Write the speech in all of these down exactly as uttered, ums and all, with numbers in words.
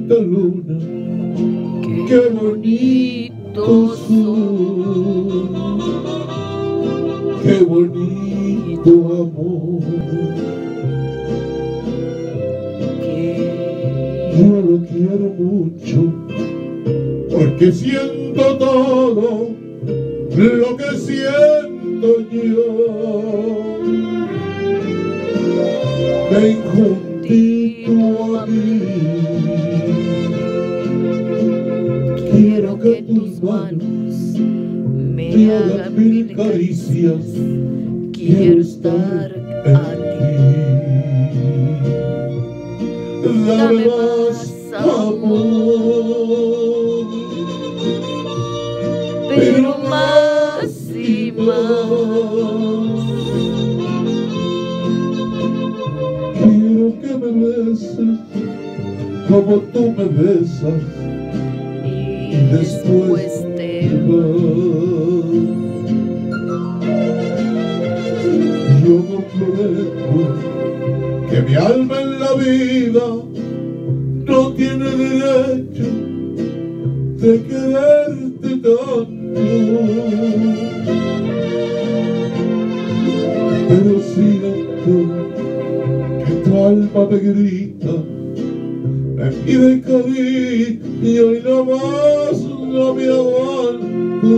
bonita luna, qué bonito sol, qué bonito amor. Yo lo quiero mucho porque siento todo lo que siento yo. Ven juntito a mí, quiero que tus manos me hagan mil caricias, quiero estar a ti. Dame más amor, pero más y más. Quiero que me beses como tú me besas y, y después te vas. Yo comprendo que mi alma en la vida no tiene derecho de quererte tanto, pero siento que tu alma me grita, me pide cariño y nada más no me aguanto.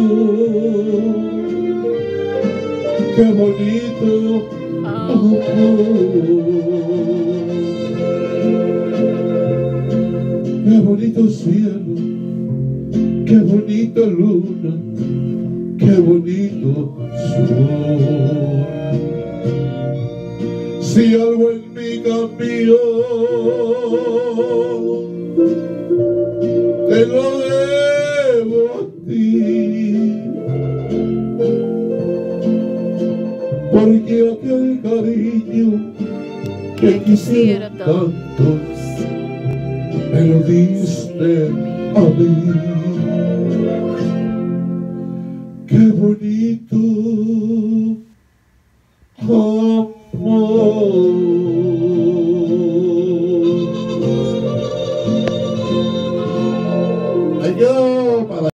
Qué bonito amor, qué bonito cielo, qué bonita luna, qué bonito sol. Si algo en mí cambió, te lo debo a ti, porque aquel cariño que quisiera tanto